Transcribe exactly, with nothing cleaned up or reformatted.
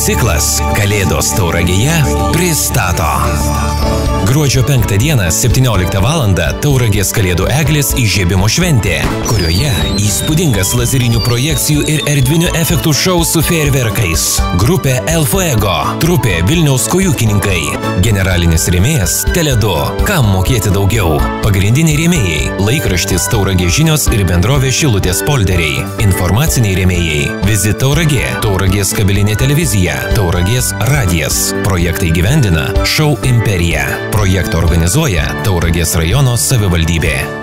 ciklas Kalėdos Tauragėje pristato. Gruodžio penktą dieną septynioliktą valandą Tauragės Kalėdų eglės įžiebimo šventė, kurioje įspūdingas lazerinių projekcijų ir erdvinių efektų šou su fejerverkais. Grupė El Fuego, trupė Vilniaus Kojūkininkai, generalinis rėmėjas Tele du. Kam mokėti daugiau? Pagrindiniai rėmėjai – laikraštis Tauragės žinios ir bendrovė Šilutės polderiai. Informaciniai rėmėjai – Vizit Tauragė, Tauragės kabelinė televizija, Tauragės radijas. Projektai gyvendina Šou Imperija. Projektą organizuoja Tauragės rajono savivaldybė.